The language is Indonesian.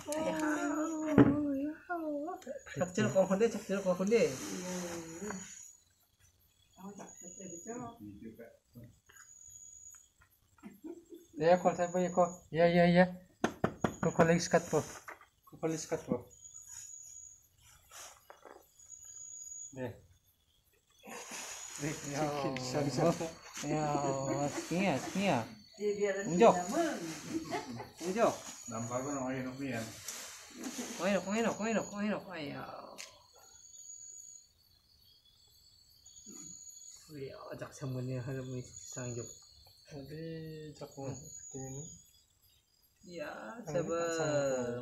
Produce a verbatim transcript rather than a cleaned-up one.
Chắc chưa cóคนเด้chắc chưa cóคนเด้Ya, kau saya bayar kau. Ya, ya, ya. Kau kau lagi sekat po. Kau kau lagi sekat po. Deh. Deh, ya. Sorry, sorry. Ya, skia, skia. Unjuk. Unjuk. Nampak kan orang yang punya. Kau ini, kau ini, kau ini, kau ini, kau ini. Ya, ajak semuanya harus sanggup. Jadi, cakap ini. Ya, sabar.